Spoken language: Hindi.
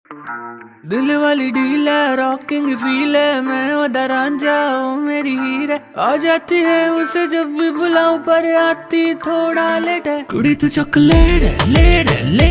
दिल वाली डील है, रॉकिंग फील है, मैं उधर रांझा ओ मेरी हीर है। आ जाती है उसे जब भी बुलाऊं पर आती थोड़ा लेट है। कुड़ी तू चॉकलेट है, लेट है, लेट